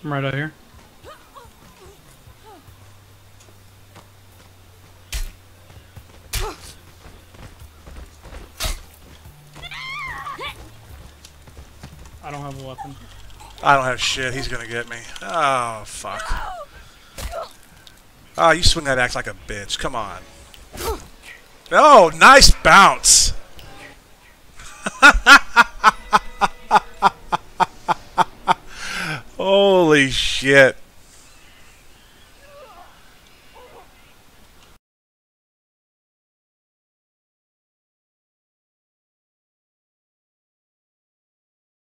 I'm right out here. I don't have a weapon. I don't have shit. He's gonna get me. Oh, fuck. Oh, you swing that axe like a bitch. Come on. Oh, nice bounce. Holy shit.